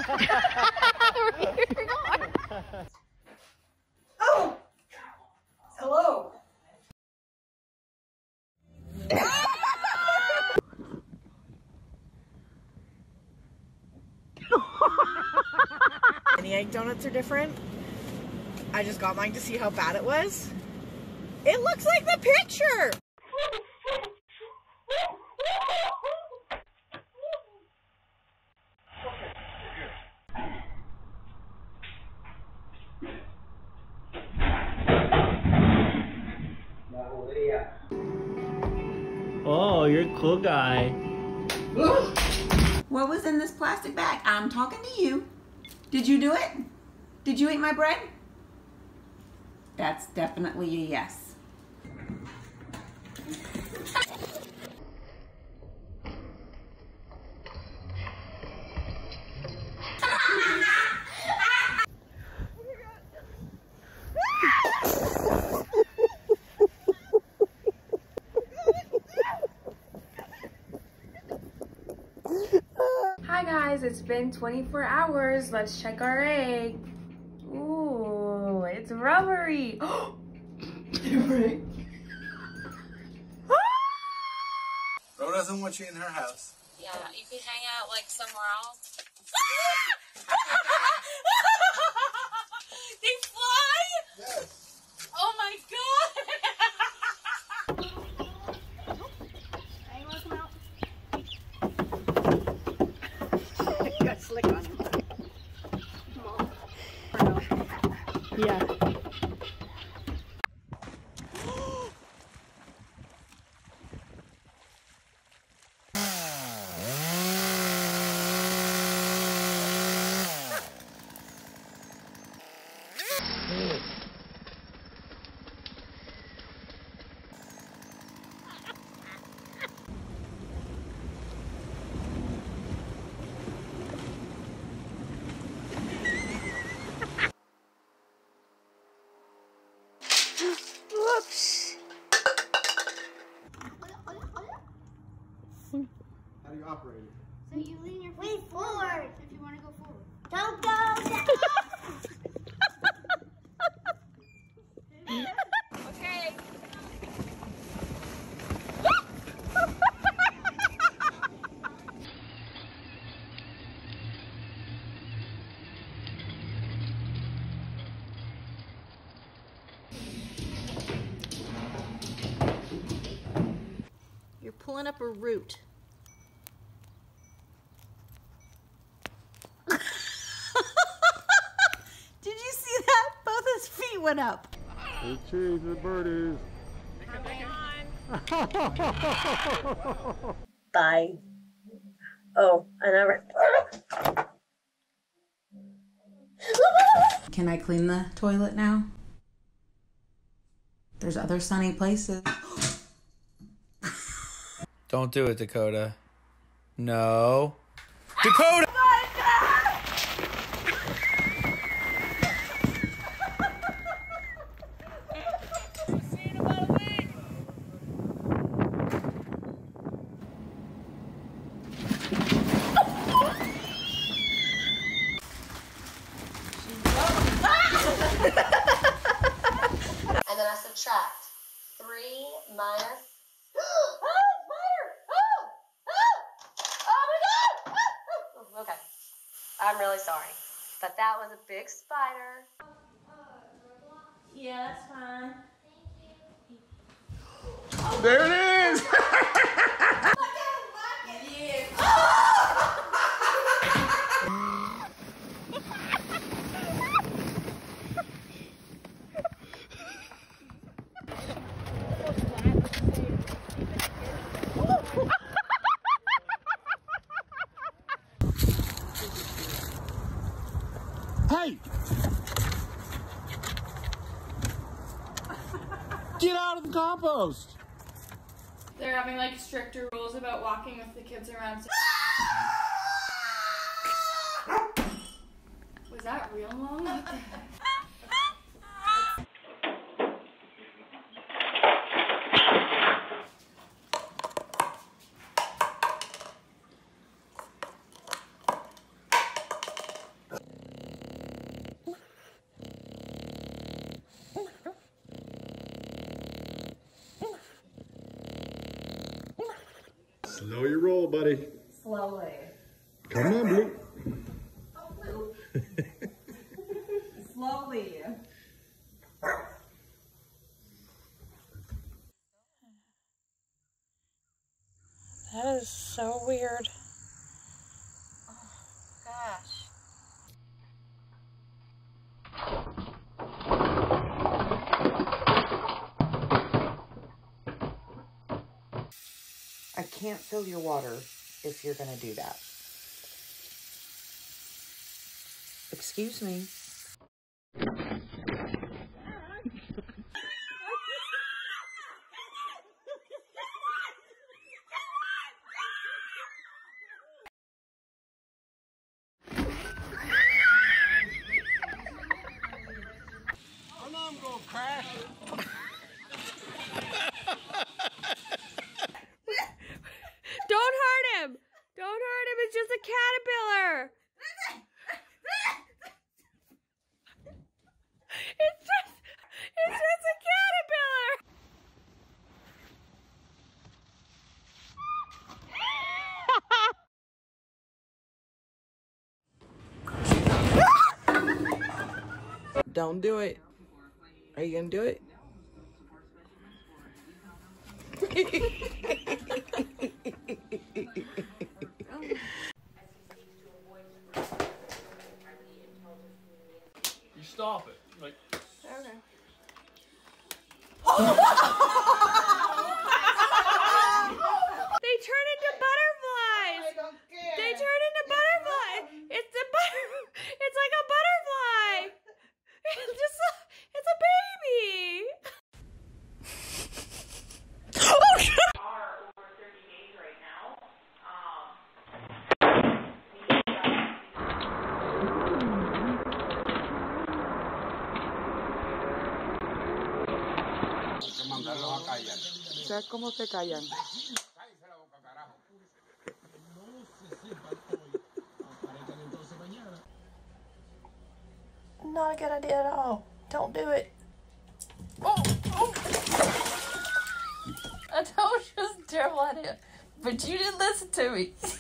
Oh! Hello. Any egg donuts are different. I just got mine to see how bad it was. It looks like the picture! Oh, you're a cool guy. What was in this plastic bag? I'm talking to you. Did you do it? Did you eat my bread? That's definitely a yes. Hi guys, it's been 24 hours. Let's check our egg. Ooh, it's rubbery. Bro doesn't want you in her house. Yeah, you could hang out like somewhere else. They fly? Yes. Oh my god! You got slick on him. Yeah. Whoops. How do you operate it? So you lean your feet forward if you want to go forward. Don't go down. Okay. You're pulling up a root. Did you see that? Both his feet went up. Hey, cheese, the birdies. Bye. Oh, I never. Can I clean the toilet now? There's other sunny places. Don't do it, Dakota. No. Dakota! And then I subtract 3 minus. Okay, I'm really sorry, but that was a big spider. Yeah, that's fine. There it is! Hey! Get out of the compost! They're having like stricter rules about walking with the kids around. Was that real, Mom? buddy. Slowly. Come on, Blue. Slowly. That is so weird. Oh, gosh. I can't fill your water if you're gonna do that. Excuse me. I know I'm gonna crash. Don't hurt him! Don't hurt him, it's just a caterpillar! It's just a caterpillar! Don't do it. Are you gonna do it? You stop it. Like. Okay. They turn into butterflies! I don't care. They turn into butterflies! It's like a butterfly! It's a baby! ¿Sabes cómo se callan? Not a good idea at all. Don't do it. Oh! I told you it was a terrible idea, but you didn't listen to me.